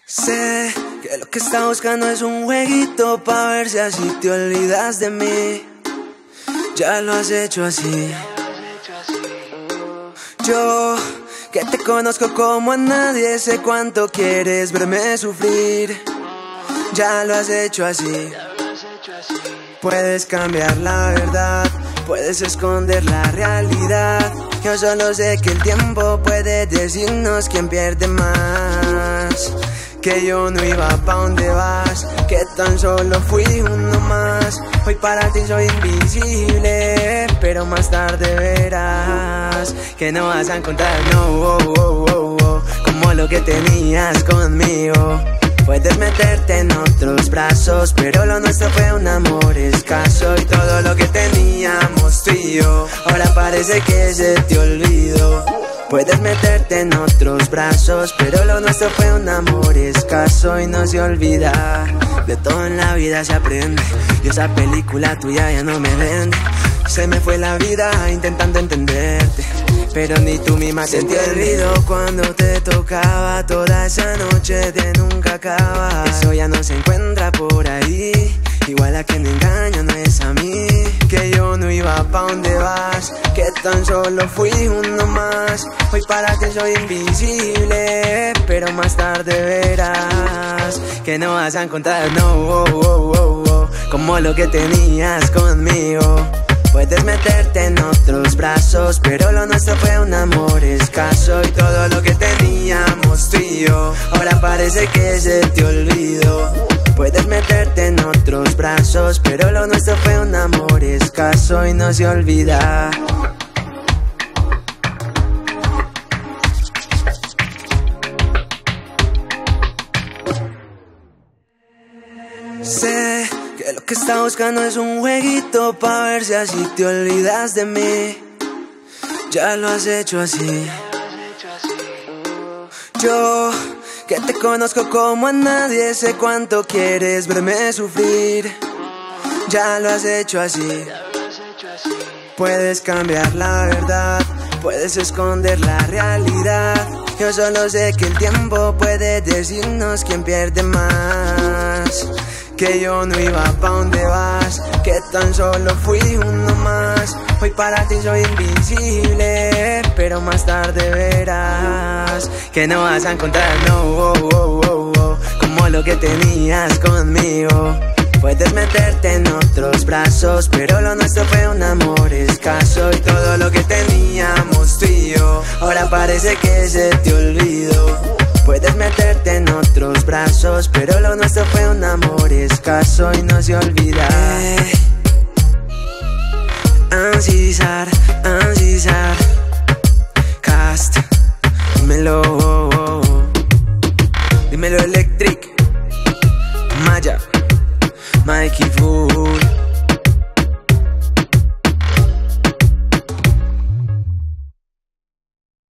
Sé que lo que está buscando es un jueguito pa' ver si así te olvidas de mí. Ya lo has hecho así. Yo, que te conozco como a nadie, sé cuánto quieres verme sufrir. Ya lo has hecho así. Puedes cambiar la verdad, puedes esconder la realidad. Yo solo sé que el tiempo puede decirnos quién pierde más. Que yo no iba pa' donde vas, que tan solo fui uno más. Hoy para ti soy invisible, pero más tarde verás que no vas a encontrar, no, como lo que tenías conmigo. Puedes meterte en otros brazos, pero lo nuestro fue un amor escaso. Y todo lo que teníamos tú y yo, ahora parece que se te olvidó. Puedes meterte en otros brazos, pero lo nuestro fue un amor escaso y no se olvida. De todo en la vida se aprende, y esa película tuya ya no me vende. Se me fue la vida intentando entenderte, pero ni tú misma se te olvidó cuando te tocaba. Toda esa noche de nunca acabar, eso ya no se encuentra por ahí. Igual a quien engaña no es a mí. Que yo no iba pa' donde vas, que tan solo fui uno más. Hoy para ti soy invisible, pero más tarde verás que no vas a encontrar, no, como lo que tenías conmigo. Puedes meterte en otros brazos, pero lo nuestro fue un amor escaso. Y todo lo que teníamos tú y yo, ahora parece que se te olvidó. Puedes meterte en otros brazos, pero lo nuestro fue un amor escaso y no se olvida. Sé que lo que está buscando es un jueguito pa' ver si así te olvidas de mí. Ya lo has hecho así. Yo, que te conozco como a nadie, sé cuánto quieres verme sufrir. Ya lo has hecho así. Puedes cambiar la verdad, puedes esconder la realidad. Yo solo sé que el tiempo puede decirnos quién pierde más. Que yo no iba pa' donde vas, que tan solo fui uno más. Hoy para ti soy invisible, pero más tarde verás que no vas a encontrar, no, como lo que tenías conmigo. Puedes meterte en otros brazos, pero lo nuestro fue un amor escaso. Y todo lo que teníamos tú y yo, ahora parece que se te olvidó. Puedes meterte en otros brazos, pero lo nuestro fue un amor escaso y no se olvida. Ancisar, Cast, dímelo, dímelo Electric, Maya, Mikey Fu.